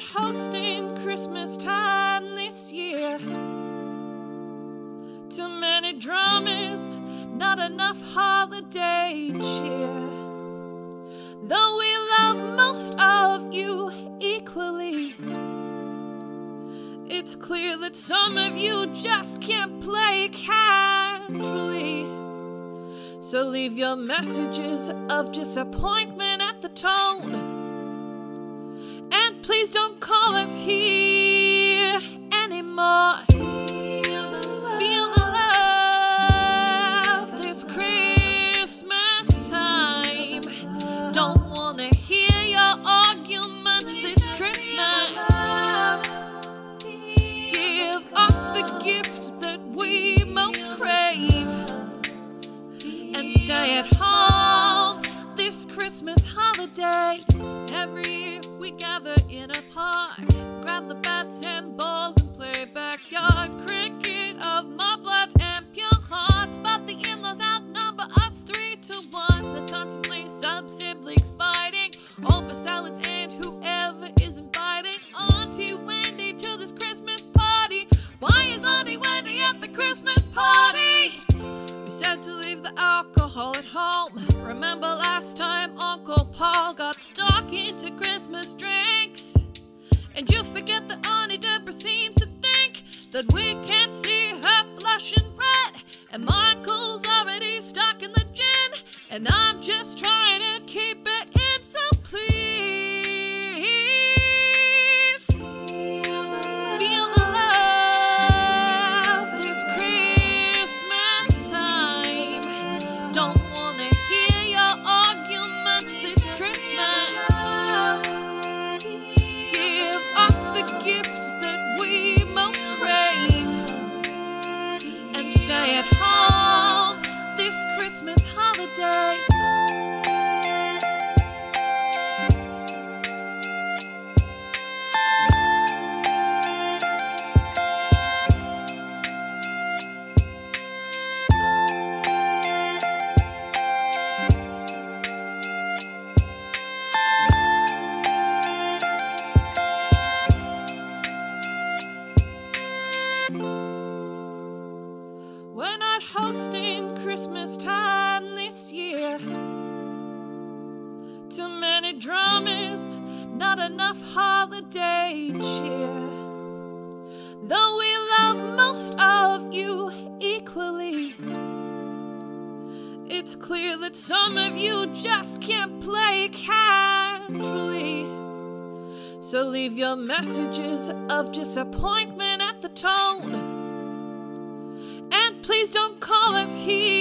hosting Christmas time this year. Too many dramas, not enough holiday cheer. Though we love most of you equally, it's clear that some of you just can't play casually. So leave your messages of disappointment at the tone, and please don't call us here anymore. Feel the love this Christmas time. Don't wanna hear your arguments this Christmas. Give us the gift that we most crave, and stay at home this Christmas holiday. Every year we gather in a park, grab the bats and balls and play backyard cricket of my blood and pure hearts. But the in-laws outnumber us 3-1. There's constantly sub-siblings fighting over salads and whoever is inviting Auntie Wendy to this Christmas party. Why is Auntie Wendy at the Christmas party? We said to leave the alcohol at home. Remember last time Uncle Paul got stuck into Christmas drinks? And you forget that Auntie Deborah seems to think that we can't see her blushing red. And Michael's already stuck in the gin, and I'm just trying to keep it in, so please feel the love this Christmas time. Don't wanna hear your arguments this Christmas. Give us the gift that we most crave, and stay at home this Christmas holiday. We're not hosting Christmas time this year. Too many dramas, not enough holiday cheer. Though we love most of you equally, it's clear that some of you just can't play casually. So leave your messages of disappointment at the tone, and please don't call us here